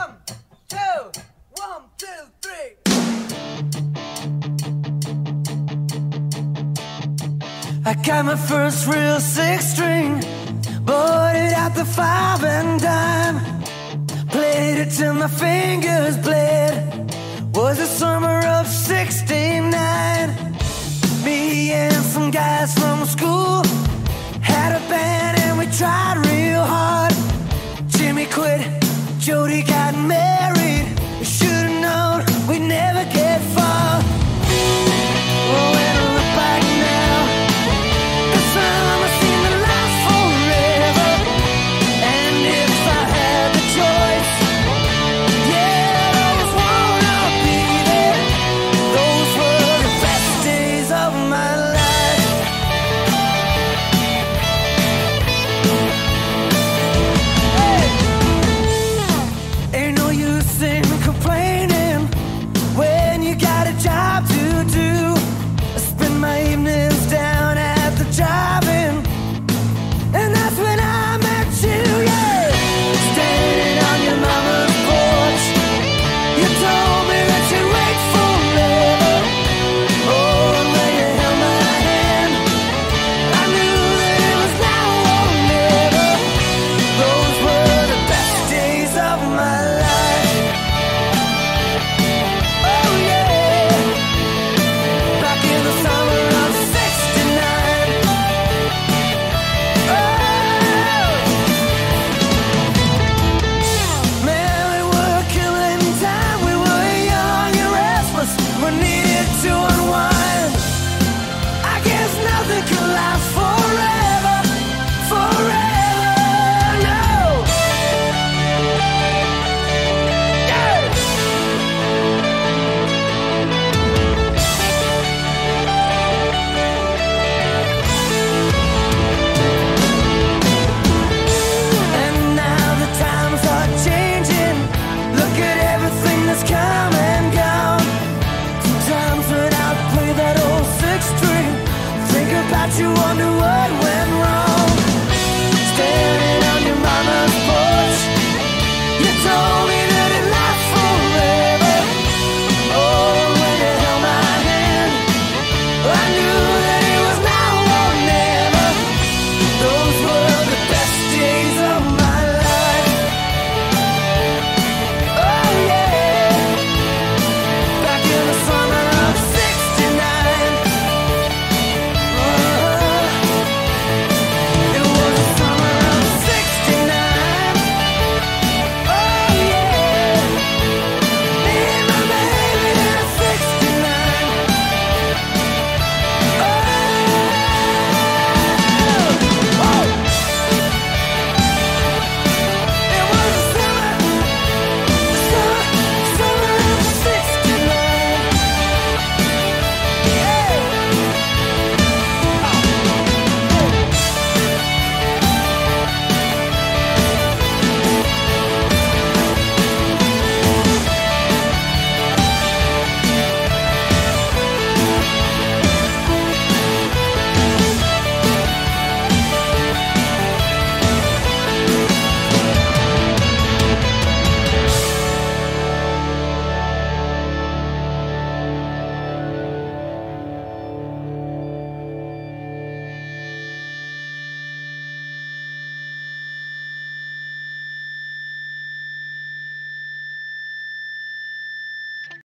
One, two, three. I got my first real six string, bought it at the 5 and dime, played it till my fingers bled. Was the summer of '69. Me and some guys from school had a band and we tried real hard. Jimmy quit, Jody got married.